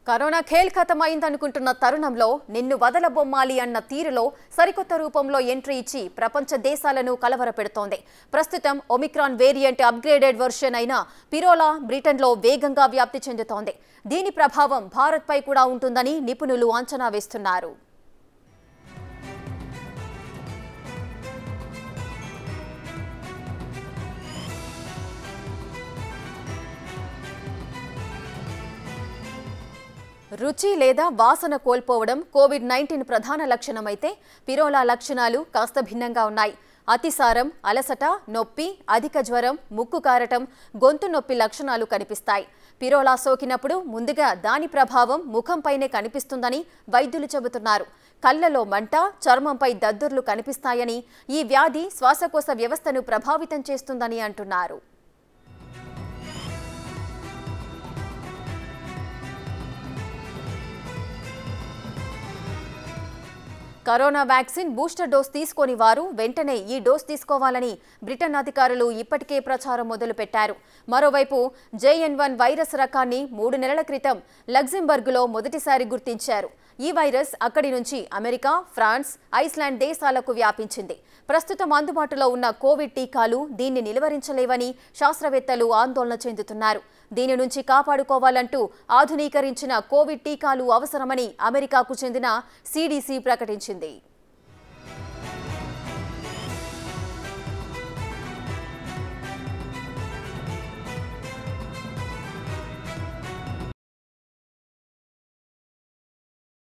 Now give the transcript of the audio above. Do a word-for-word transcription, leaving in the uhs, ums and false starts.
Corona Khel ఖతమైందనుకుంటున్న తరుణంలో నిన్ను వదలబొమ్మాలి అన్న తీరులో సరికొత్త రూపంలో ఎంట్రీ ఇచ్చి ప్రపంచ దేశాలను కలవరపెడుతోంది. ప్రస్తుతం ఒమిక్రాన్ వేరియంట్ అప్గ్రేడెడ్ వర్షన్ అయిన పిరోలా బ్రిటన్లో వేగంగా వ్యాప్తి చెందుతోంది. దీని ప్రభావం భారత్పై కూడా ఉంటుందని నిపుణులు అంచనా వేస్తున్నారు. రుచి లేదా వాసన కోల్పోవడం కోవిడ్ నైన్టీన్ ప్రధాన లక్షణమైతే పిరోలా లక్షణాలు కాస్త భిన్నంగా ఉన్నాయి. అతిసారం, అలసట, నొప్పి, అధిక జ్వరం, ముక్కు కారటం, గొంతు నొప్పి లక్షణాలు కనిపిస్తాయి. పిరోలా సోకినప్పుడు ముందుగా దాని ప్రభావం ముఖంపైనే కనిపిస్తుందని వైద్యులు చెబుతున్నారు. కళ్లలో మంట, చర్మంపై దద్దుర్లు కనిపిస్తాయని, ఈ వ్యాధి శ్వాసకోశ వ్యవస్థను ప్రభావితం చేస్తుందని అంటున్నారు. కరోనా వ్యాక్సిన్ బూస్టర్ డోస్ తీసుకోని వారు వెంటనే ఈ డోస్ తీసుకోవాలని బ్రిటన్ అధికారులు ఇప్పటికే ప్రచారం మొదలుపెట్టారు. మరోవైపు జేఎన్ వన్ వైరస్ రకాన్ని మూడు నెలల క్రితం లగ్జెంబర్గ్లో మొదటిసారి గుర్తించారు. ఈ వైరస్ అక్కడి నుంచి అమెరికా, ఫ్రాన్స్, ఐస్లాండ్ దేశాలకు వ్యాపించింది. ప్రస్తుతం అందుబాటులో ఉన్న కోవిడ్ టీకాలు దీన్ని నిలువరించలేవని శాస్త్రవేత్తలు ఆందోళన చెందుతున్నారు. దీని నుంచి కాపాడుకోవాలంటూ ఆధునీకరించిన కోవిడ్ టీకాలు అవసరమని అమెరికాకు చెందిన సిడిసి ప్రకటించింది.